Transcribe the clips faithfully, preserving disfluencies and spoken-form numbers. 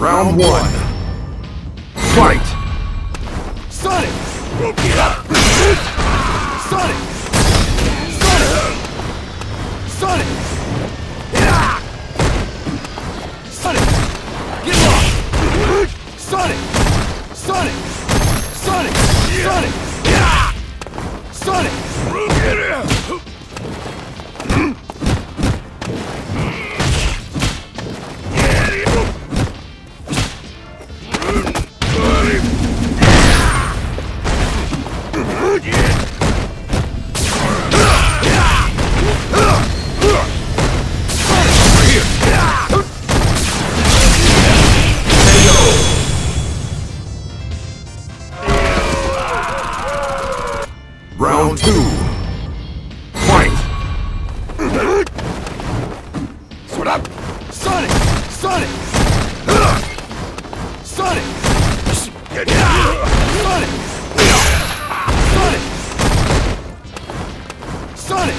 Round one. Fight! Sonic! Sonic! Sonic! Sonic! Sonic! Get lost! Sonic! Sonic! Sonic! Sonic! Sonic! Round two. Fight! Sort up! Sonic! Sonic! Sonic! Sonic! Sonic! Sonic! Sonic!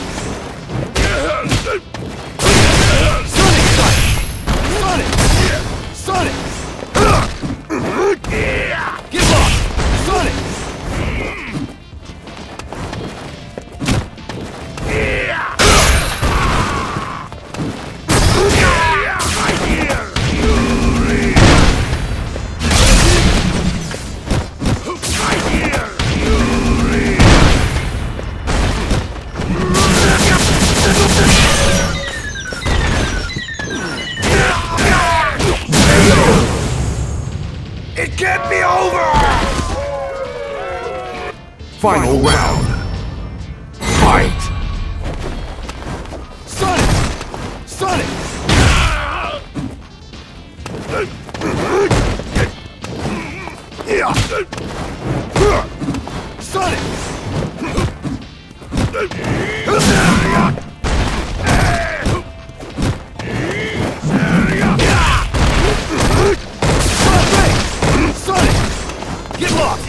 Sonic! Sonic! Get lost! Sonic! It can't be over! Final round. Fight! Sonic! Sonic! Sonic! Sonic! Get lost!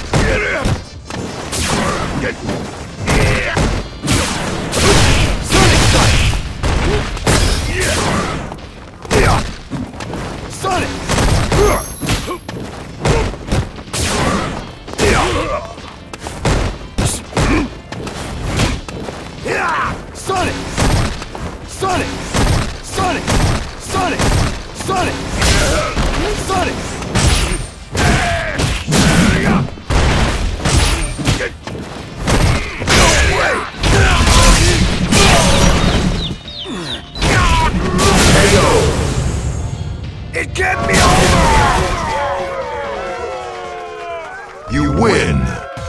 Sonic! Sonic! Sonic! Sonic! Sonic! Sonic! Sonic! It can't be over! You win!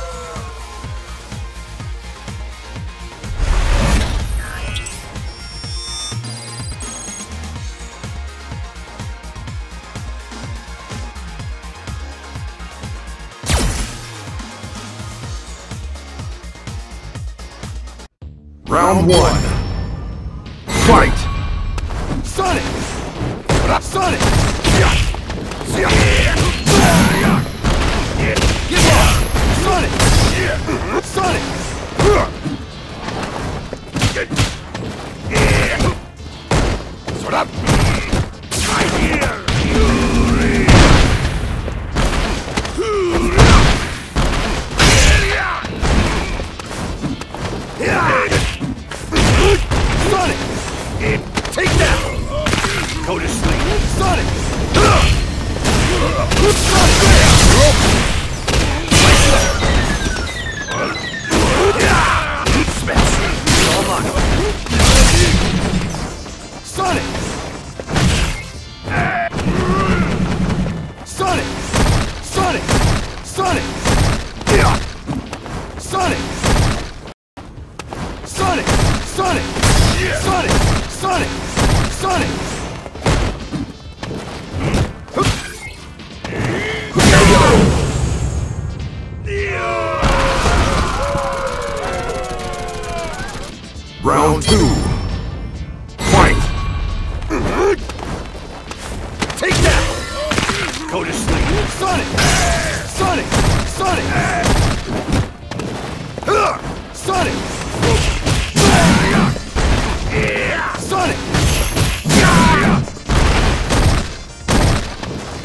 Round one. Fight! Sonic! Sonic! Get lost! Sonic! Sonic! Sort up! Sonic! Take that! Go to sleep! Sonic! Sonic! Sonic! Sonic! Sonic! Sonic! Sonic! Sonic! Sonic! Sonic! Sonic! Round two. Fight! Take that! Go to sleep! Sonic! Sonic! Sonic! Sonic! Sonic!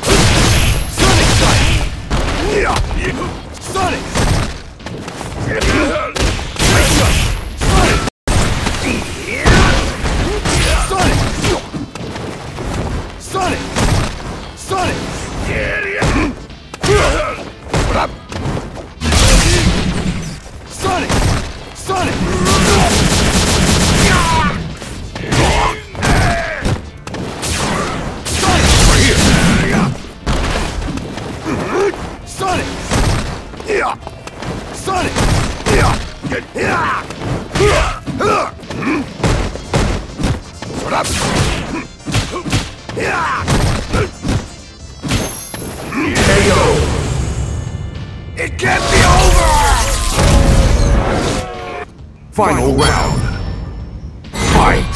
Final round. Fight!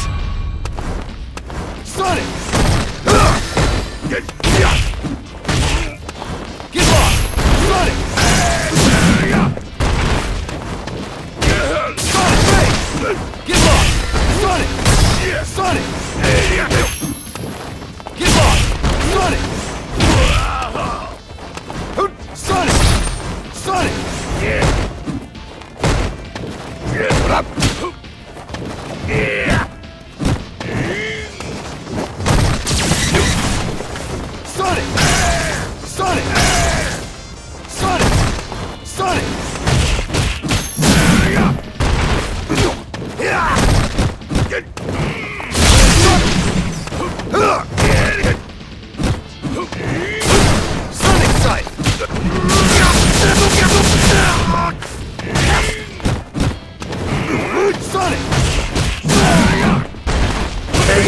Sonic! Get Get lost! Sonic! Sonic, wait! Get lost! Sonic! Sonic! Get lost! Sonic! Sonic! Sonic! Get up! Sonic! Sonic! Sonic! Sonic! Sonic sight! Sonic! K O!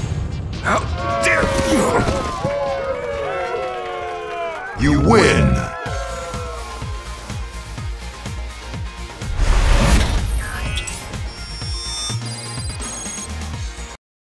How dare you! You win!